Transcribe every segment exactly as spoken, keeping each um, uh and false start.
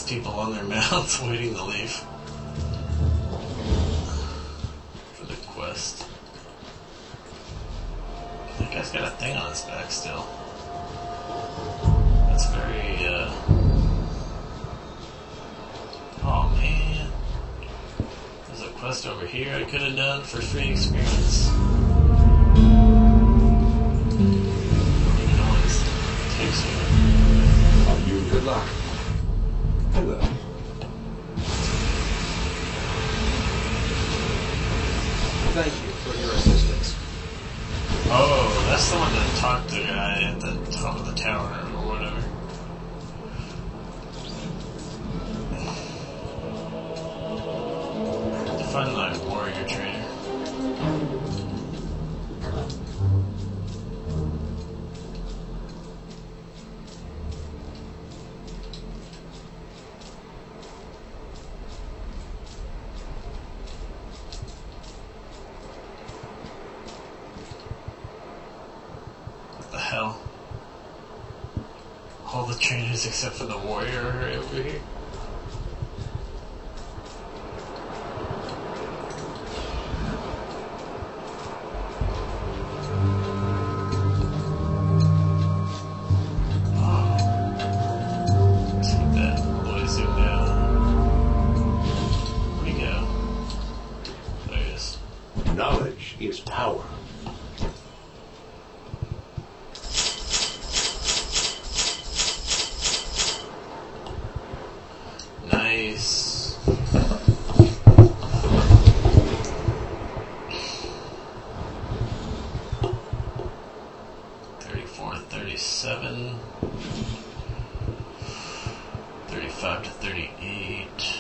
people on their mounts waiting to leave for the quest. That guy's got a thing on his back still. That's very, uh... oh man. There's a quest over here I could have done for free experience. You can always take you. Are you good luck? Hello. Thank you for your assistance. Oh, that's the one that talked to the guy at the top of the tower or whatever. Find like warrior trainer. What the hell? All the trainers except for the warrior are right over here. Knowledge is power. Nice. thirty-four to thirty-seven. thirty-five to thirty-eight.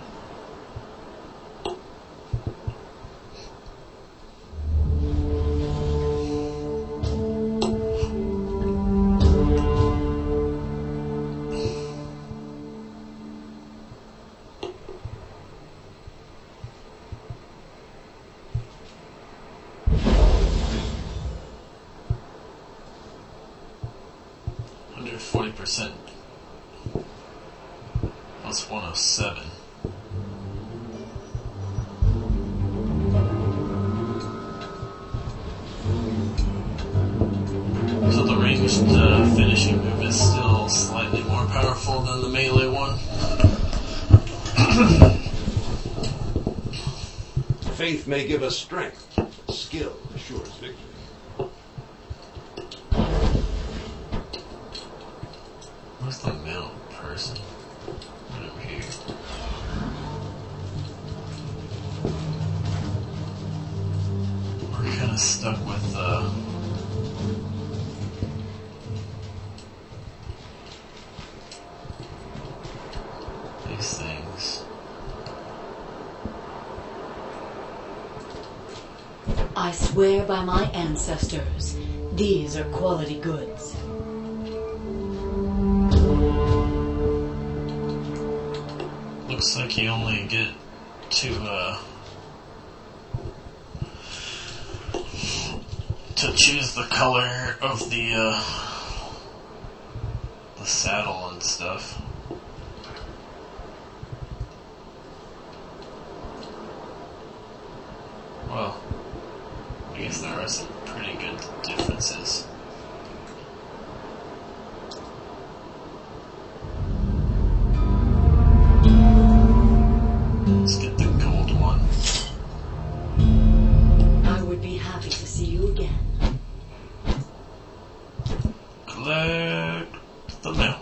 forty percent plus one oh seven. So the ranged uh, finishing move is still slightly more powerful than the melee one. Faith may give us strength, but skill assures victory. Where's the mount person? Right over here. We're kind of stuck with uh, these things. I swear by my ancestors, these are quality goods. Looks like you only get to uh, to choose the color of the uh, the saddle and stuff. Well, I guess there are some pretty good differences. Let's get the gold one. I would be happy to see you again. Collect the mount.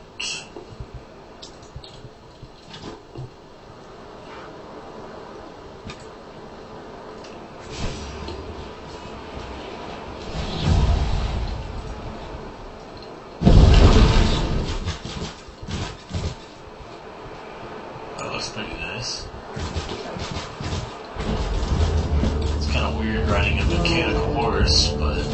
That looks pretty nice. It's kind of weird riding a mechanical horse, but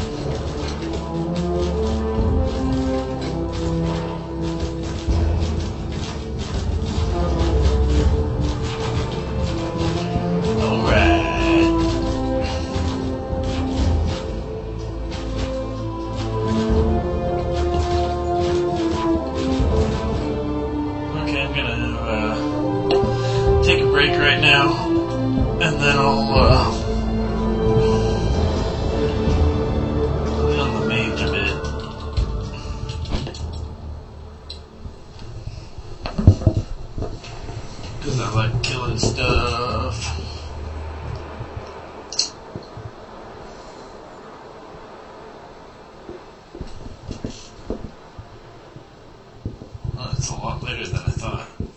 okay, I'm gonna uh, break right now, and then I'll uh, play on the mage a bit. Because I like killing stuff. Oh, it's a lot later than I thought.